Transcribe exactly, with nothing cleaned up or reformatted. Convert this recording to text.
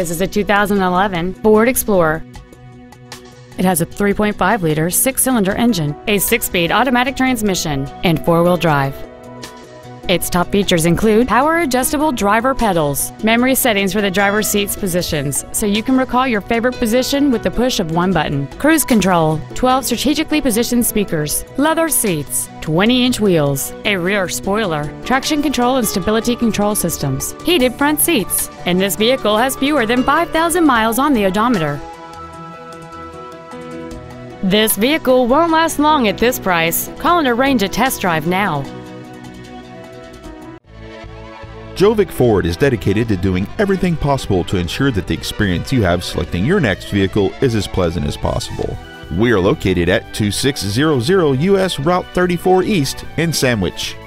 This is a two thousand eleven Ford Explorer. It has a three point five liter six-cylinder engine, a six-speed automatic transmission, and four-wheel drive. Its top features include power-adjustable driver pedals, memory settings for the driver's seat's positions, so you can recall your favorite position with the push of one button, cruise control, twelve strategically positioned speakers, leather seats, twenty inch wheels, a rear spoiler, traction control and stability control systems, heated front seats, and this vehicle has fewer than five thousand miles on the odometer. This vehicle won't last long at this price. Call and arrange a test drive now. Jovic Ford is dedicated to doing everything possible to ensure that the experience you have selecting your next vehicle is as pleasant as possible. We are located at two six zero zero U S Route thirty-four East in Sandwich.